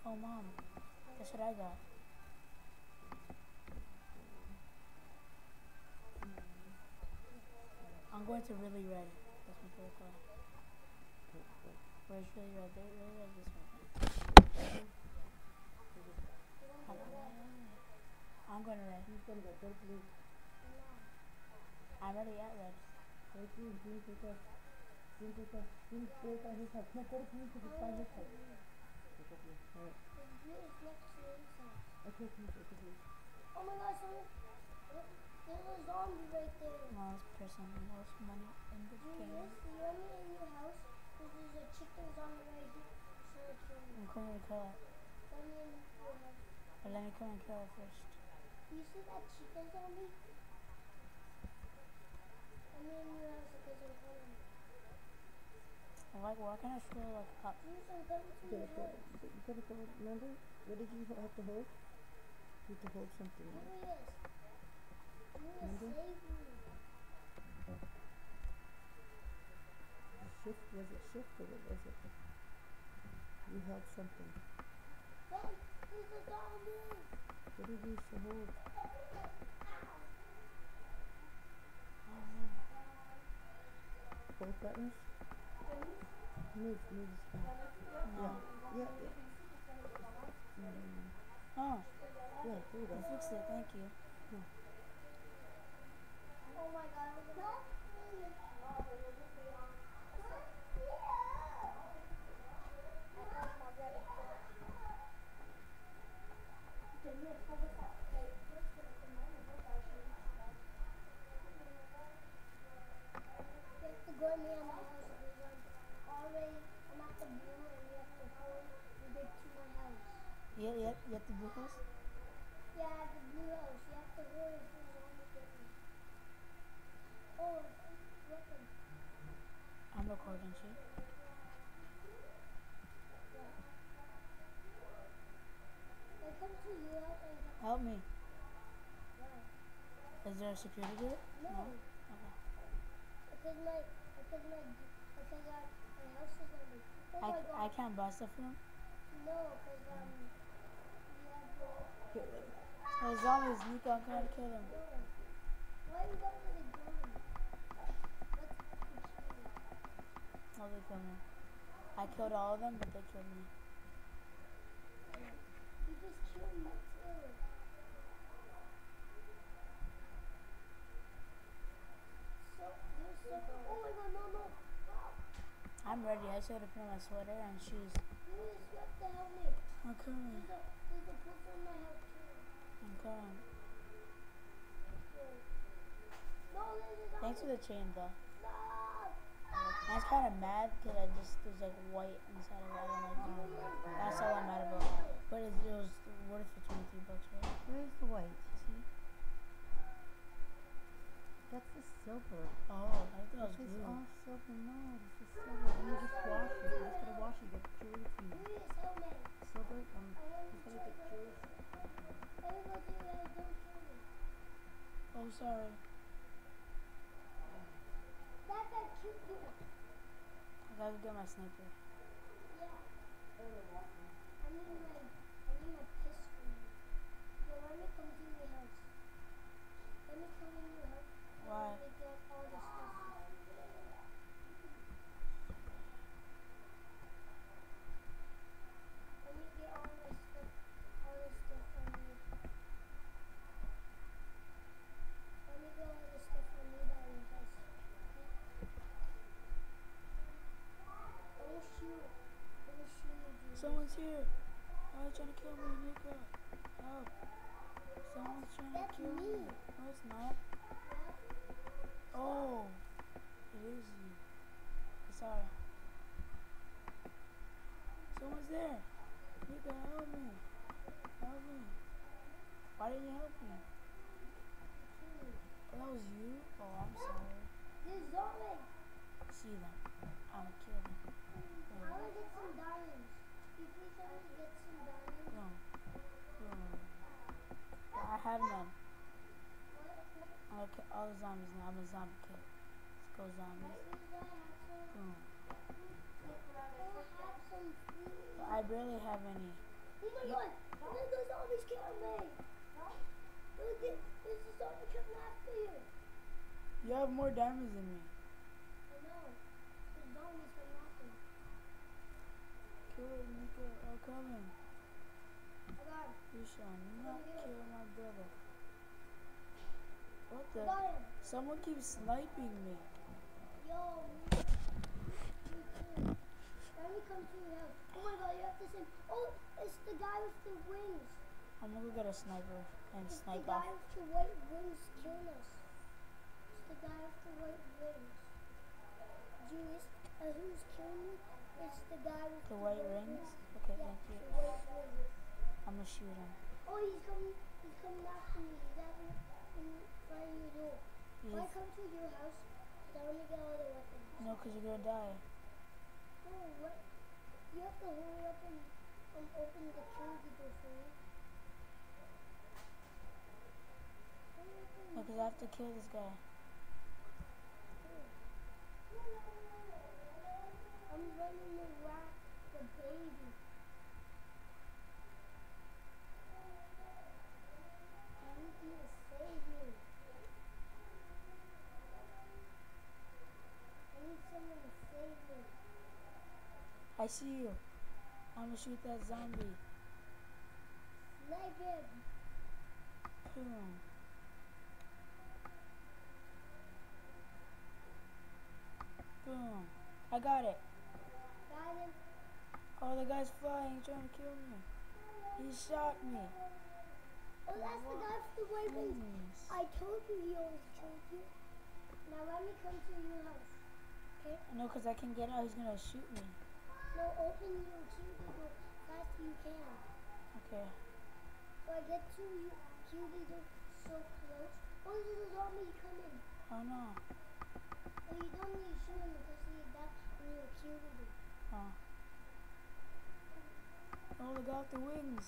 Oh, Mom, guess what I got? I'm going to Really Red. That's my favorite color. Where's Really Red? Really Red this way. I'm going to red. He's gonna go dark blue. I'm already at red. Green take off. Green take off. Green stay by his house. No, go to green because it's by his house. Take off blue. Alright. Blue is next to his house. Okay, please, okay, please. Oh my gosh, there's a zombie right there. Last person, most money in the game. You want me in your house? Because there's a chicken zombie right here. So I kill you. I'm coming to kill it. Let me in your house. But let me come and kill it first. You see that chicken zombie? Let me in your house because I'm coming. Like, why can't I feel like up? Please, I'm coming to your house. You gotta go, remember? What did you have to hold? You have to hold something. Look at this. Remember? Save me. Shift, was it shift or what was it? You held something. Hey, there's a zombie. What did you use to hold? Both buttons? Move is fine. No. Yeah. Oh, Yeah, there you go. I fixed it. Thank you. Oh my god, look at that. You have to go near my house because I'm at the blue and you have to hold to get to my house. You have the blue house? Yeah, the blue house. You have to hold it for the one get me. Oh, weapon. I'm recording you. I come to your house and get Help me. why? Is there a security gate? No. Okay. Because my house is on the. Oh my god. I can't buy stuff from him. No, because we have the. Get ready. Oh, zombies, Nico, I'm gonna kill them. No. Why you got with a gun? Let's shoot. Oh, they killed me. I killed all of them, but they killed me. You just killed me too. Oh my god, no. I'm ready. I just gotta put on my sweater and shoes. Please, you have to help me. I'm coming. There's a person in my house too. I'm coming. No, there's a zombie. Thanks for the chain, though. No. I was kind of mad because there's like white inside of it. I don't like it. That's all I'm mad about. But it was worth the $23, right? Where's the white? See? That's the silver. Oh, I thought it was This is blue. all silver. No, this is silver. Let me just wash it. You just gotta wash it. Get jewelry from it. Please help me. Silver, I want just to gotta try get that. jewelry. I will go to your house. Don't kill me. Oh, sorry. That guy killed you. I gotta get my sniper. Yeah. I need my pistol. Yo, let me come to your house. Let me come in your house. Why? Let me get all the stuff. Let me get all the stuff I need. Let me get all the stuff I need out of your house. Don't shoot. Don't shoot me, dude. Someone's here. Oh, they're trying to kill me, Nico. Help. Someone's trying to That's kill me. me. No, it's not. Oh, it is you. Sorry. Someone's there. Nico, help me. Help me. Why didn't you help me? Oh, that was you? Oh, I'm sorry. There's zombie. See them. I'm gonna kill them. I want to get some diamonds. Can you please help me get some diamonds? No. No. I have none. I'm gonna kill all the zombies now. I'm a zombie kid. Let's go, zombies. Boom. I have some food. But I barely have any. Oh my god! Look, those zombies killing me! Look, there's a zombie coming after you! You have more damage than me. I know. There's zombies coming after me. Kill it, Nico. I'm coming. I got him. You shall not kill my brother. What I the? got him. Someone keeps sniping me. Yo, me too. Let me come to your house. Oh my god, you have to send. Oh, it's the guy with the wings. I'm gonna go get a sniper and It's the snipe guy off. with the white wings killing us. It's the guy with the white wings. Julius, who's killing you? It's the guy with The white rings? Okay, Yeah, thank you. the white wings. I'm gonna shoot him. Oh, he's coming after me. He's at me in front of your door. If I He's, come to your house, then let me get all the weapons. no, because you're gonna die. Oh, what? You have to hurry up and open the kill door for me. No, because I have to kill this guy. I'm running the rat, the baby. I need you to save me. I need someone to save me. I see you. I'm gonna shoot that zombie. Snipe him. Boom. Boom. I got it. Got him. Oh, the guy's flying, trying to kill me. He shot me. Oh, that's the guy with the white wings. Goodness. I told you he always killed you. Now let me come to your house. Okay? No, because I can get out. He's gonna shoot me. No, open your cutie door fast you can. Okay. So I get to you cutie door so close. Oh, there's a zombie coming. Oh no. Oh, you don't need to shoot him because he died in your cutie door. Oh. Oh, the guy with the wings.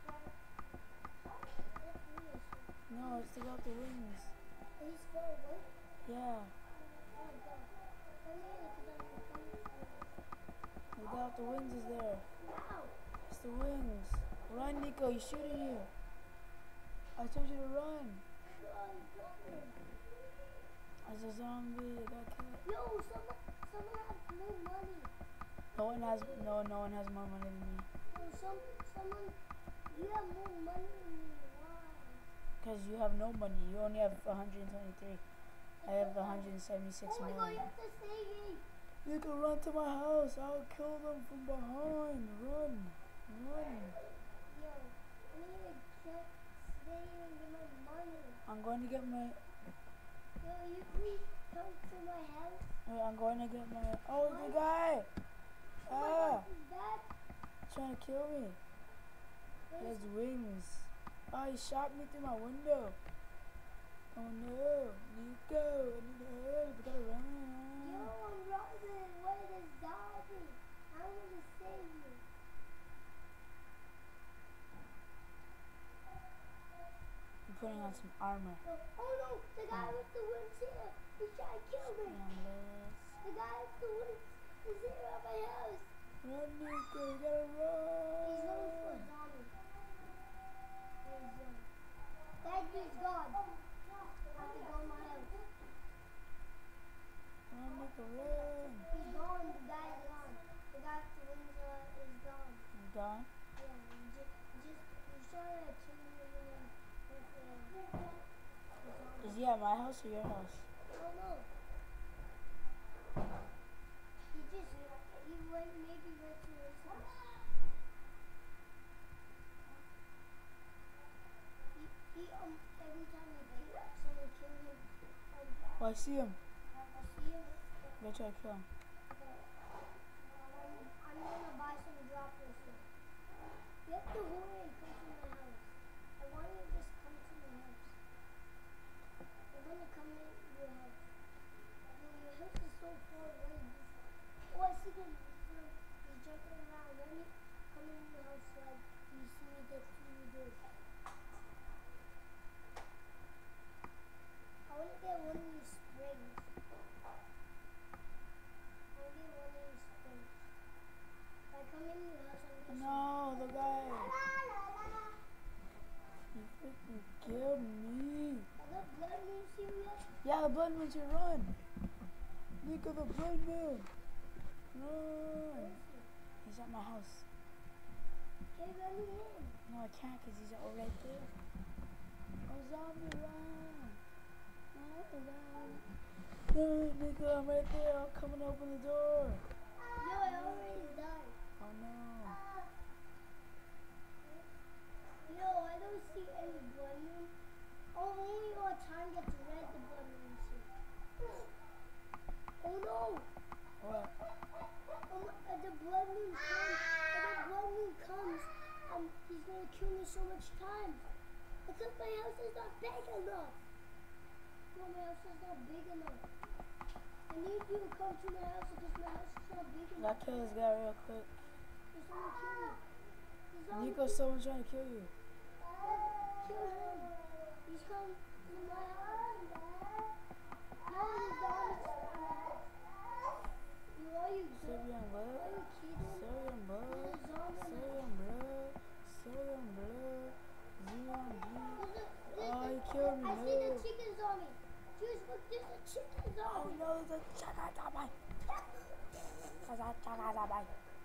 That's weird. No, it's the guy with the wings. He's far away. Yeah. Oh my god. Come here because I'm coming to you. The guy with the wings is there. Now. It's the wings. Run, Nico. He's shooting you. I told you to run. Run, run. There's a zombie. I got killed. Yo, someone has more money. No one has more money than me. No, someone, you have more money than me. Why? Because you have no money. You only have 123. I have 176 Oh my god, you million. have to save me. You can run to my house. I'll kill them from behind. Run. Run. Yo, I need to get stay and get my money. I'm going to get my... Yo, you please come to my house. Wait, I'm going to get my... Oh, the guy! Oh my Ah! god, is that? Trying to kill me. He Where's has wings. Oh, he shot me through my window. Oh no. Nico, I need help. I gotta Yo, run. I'm running. Where is zombie? I'm gonna save you. I'm putting on some armor. Oh no, the guy with the wings here. He's trying to kill me. Scramblers. The guy with the wings is here at my house. Run, Nico. You gotta He's looking for run. a zombie. There's that dude's gone. I have to go to my house. Run, Nico, run. He's gone. The guy's gone. The guy with the wings is gone. I'm gone. Yeah, he's trying to kill me with the zombie. Is he at my house or your house? I don't know. He went maybe went to his house. He every time someone kill him, Oh, I see him. I see him. Go try to kill him. I'm gonna buy some droppers. You have to hurry and come to my house. I want you to just come to my house. I'm gonna come in your house. No, your house is so far away. Oh, I see him. He's jumping around. Let me come in your house so you see me get through the door. I want to get one of these springs. I want to get one of these springs. If I come in your house, I'm gonna No, the guy. blood man should run. Nico the blood man. Run. He's at my house. Hey, let me in. No, I can't because he's all right there. Oh, zombie, run. Run, Nico, I'm right there. I'm coming to open the door. Yo, I already died. Oh, no. Yo, I don't see any blood moon. Oh, only your time gets red, the blood moon see. Oh no! What? The blood moon comes. When the blood moon comes, he's gonna kill me so much time. Because my house is not big enough. No, my house is not big enough. I need you to come to my house because my house is not big enough. Gotta kill this guy real quick. He's gonna kill me. Nico, someone's trying to kill you. Kill him. He's come to my house. No, he's down in my house. You are you good? Syrian blood. Are you kidding? Syrian blood. There's a zombie. Syrian blood. Syrian blood. Zion G. Oh, he I killed me. see the No. chicken zombie. Juice, look, there's a chicken Oh zombie. no, the chicken zombie. There's a chicken zombie.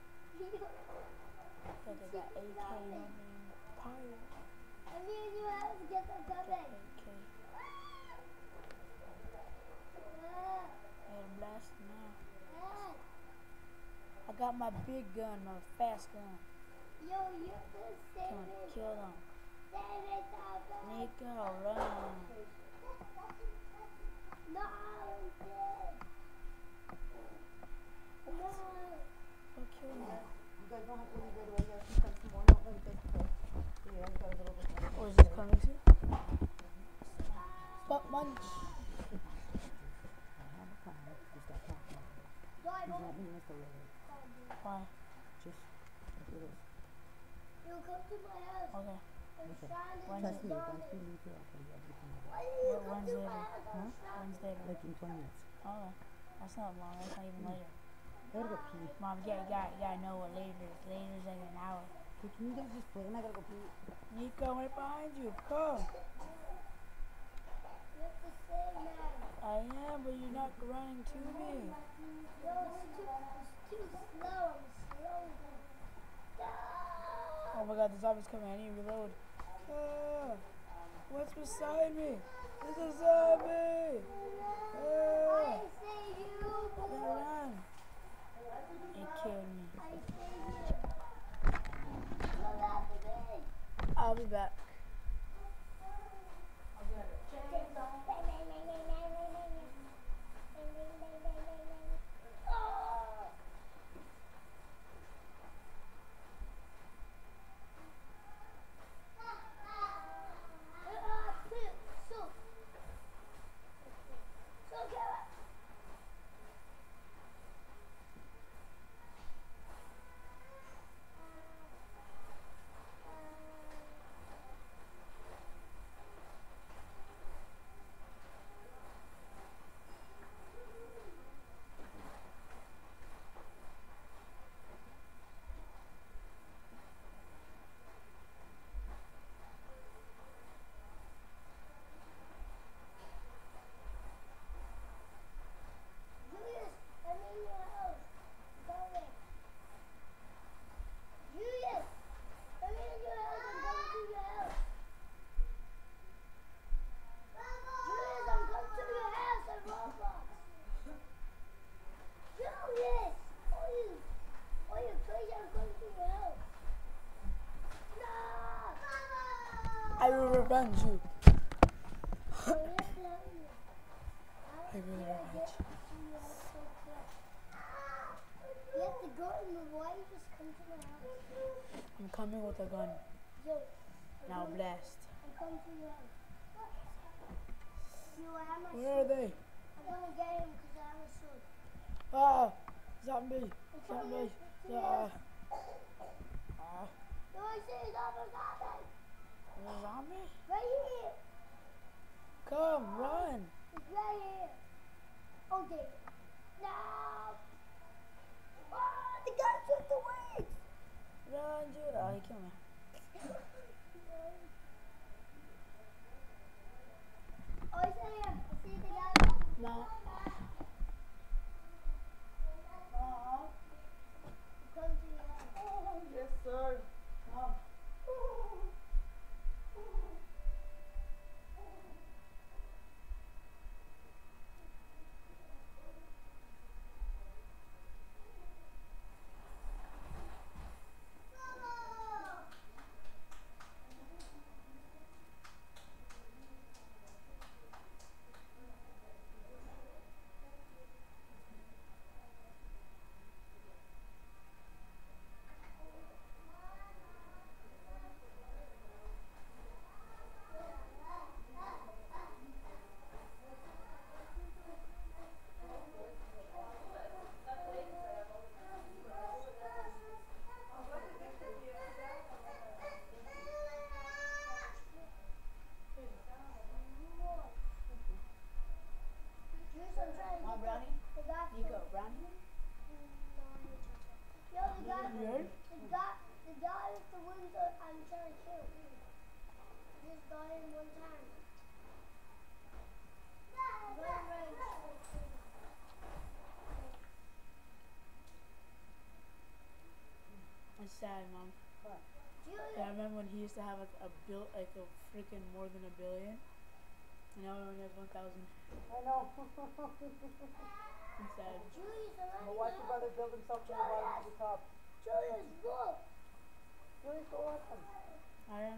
Look at that AK on me. Fire. I need you have to get the gun back. AK. Ah, And blast now. ah. I got my big gun, my fast gun. Yo, you can save Come on, it. kill them. Save it, Papa. Nico, run. No, I'm dead. No. Go kill me. You guys don't have to leave right away. You guys can come tomorrow. No, let me take the call. Yeah, I gotta go to the Or is this coming soon? Buck munch. I have a plan. Just got talking. Do I He's go? not being Mr. Ray. Why? Just look at this. You come to my house. Okay. I'm Okay. trying to When get Trust me, once zombie. we leave here, I'll tell you everything about Why did you What, come when's to later? my house? Huh? I'm trying. When's later? it. Like in 20 minutes. Okay. That's not long. That's not even later. I gotta go pee. Mom, you gotta know what later is. Later is like an hour. Hey, can you guys just play? And I gotta go pee. Nico, I'm right behind you. Come. You have to say, man. I am, but you're not running to me. Yo, it's too slow. I'm slow. No. Oh my god, the zombie's coming. I need to reload. Ah, what's beside me? There's a zombie. I Ah, say you. then run. It killed me. I say you. Come after me. I'll be back. Julius, I'm in your house. Coming. Julius, I'm in your house. I'm coming to your house. Julius, I'm coming to your house at Roblox. Julius, oh you crazy? I'm coming to your house. No. I will revenge you. Oh, you have to help me. I will revenge. You have to go in the why you just come to my house. I'm coming with a gun. Yo, Now blast. I'm coming to your house. You have my Where are they? I'm gonna get him because I have a sword. Ah, zombie. I'm coming Zombie. to your house. Ah, Yo, I say it's on the zombie. there's a zombie? Right here. Come, run. It's right here. Okay. No. Oh, the guy took the wings. Run, dude. Oh, he killed me. Oh, I see him. I see the guy. Mount. Mom. Come to your house. Oh, yes, sir. Mom. Juice, I'm trying to Want get brownie? the guy. Nico, brownie? No, I need chocolate. Yo, the guy. You heard? The guy with the wings that I'm trying to kill. Just got him one time. Right. It's sad, Mom. What? Yeah, I Julia, remember when he used to have like a freaking more than $1 billion. And now he only has 1,000. I know. It's sad. Julius, I'm But watch your brother build himself from the bottom to the top. Julius, look. Julius, go watch him. I am.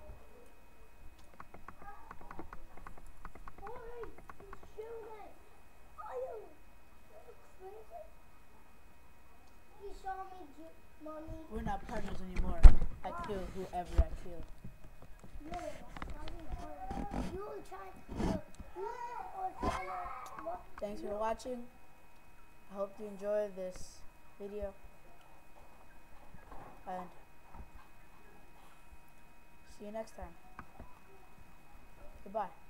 Alright, Julius. Are you crazy? He saw me, Mommy. We're not partners anymore. I kill whoever I kill. No, you were trying to. What? Thanks for watching. I hope you enjoyed this video. And see you next time. Goodbye.